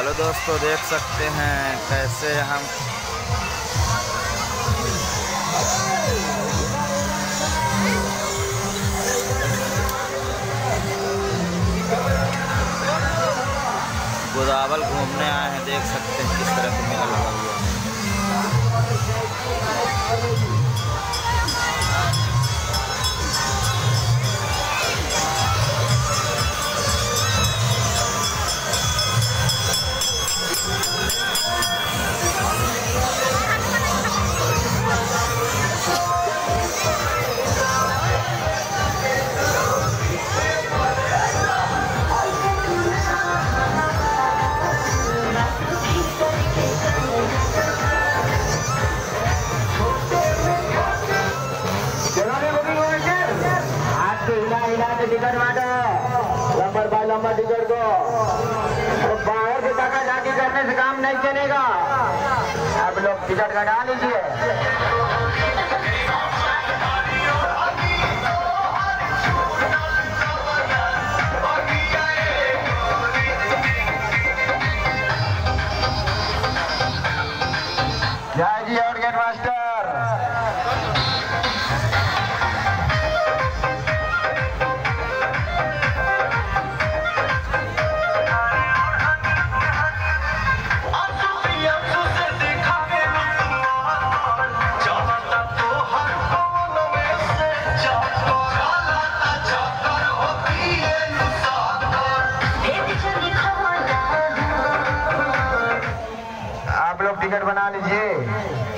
Hello दोस्तों, देख सकते हैं कैसे हम गोदावल घूमने आए हैं। देख सकते हैं किस तरह का मेला लगा हुआ है। टिकट बांटो नंबर बाय नंबर टिकट को। तो बाहर की धक्का जाती करने से काम नहीं चलेगा। आप लोग टिकट कटा लीजिए। जय जी और गेट मास्टर। आप लोग टिकट बना लीजिए।